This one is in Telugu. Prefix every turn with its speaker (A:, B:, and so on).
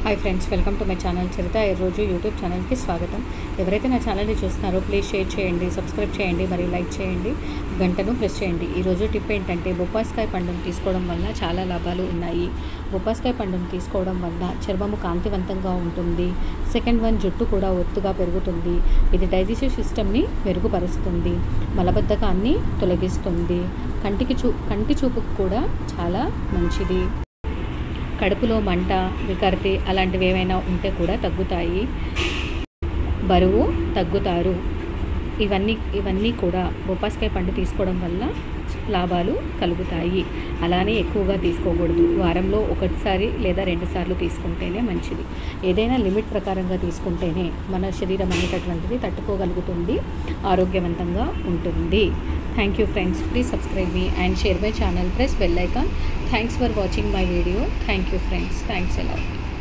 A: Hi friends, welcome to my channel Charita ఈరోజు యూట్యూబ్ ఛానల్కి స్వాగతం. ఎవరైతే నా ఛానల్ని చూస్తున్నారో ప్లీజ్ షేర్ చేయండి, సబ్స్క్రైబ్ చేయండి, మరియు లైక్ చేయండి, గంటను ప్రెస్ చేయండి. ఈరోజు టిప్ ఏంటంటే బొప్పాస్కాయ పండును తీసుకోవడం వల్ల చాలా లాభాలు ఉన్నాయి. బొప్పాస్కాయ పండును తీసుకోవడం వల్ల చర్మము కాంతివంతంగా ఉంటుంది. సెకండ్ వన్, జుట్టు కూడా ఒత్తుగా పెరుగుతుంది. ఇది డైజెస్టివ్ సిస్టమ్ని మెరుగుపరుస్తుంది, మలబద్ధకాన్ని తొలగిస్తుంది, కంటి చూపుకు కూడా చాలా మంచిది. కడుపులో మంట, వికర్తి అలాంటివి ఏమైనా ఉంటే కూడా తగ్గుతాయి, బరువు తగ్గుతారు. ఇవన్నీ కూడా బొప్పాస్కాయ పండు తీసుకోవడం వల్ల లాభాలు కలుగుతాయి. అలానే ఎక్కువగా తీసుకోకూడదు. వారంలో ఒకసారి లేదా 2 సార్లు తీసుకుంటేనే మంచిది. ఏదైనా లిమిట్ ప్రకారంగా తీసుకుంటేనే మన శరీరం అనేటటువంటిది తట్టుకోగలుగుతుంది, ఆరోగ్యవంతంగా ఉంటుంది. Thank you friends, please subscribe me and share my channel, press bell icon. Thanks for watching my video. Thank you friends, thanks a lot.